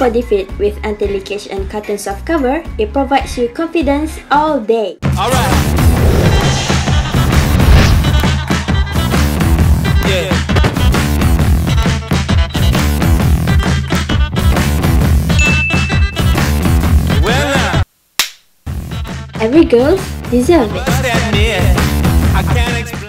for defeat. With anti-leakage and carton soft cover, it provides you confidence all day. Alright. Yeah. Well, every girl deserves it. I can't explain.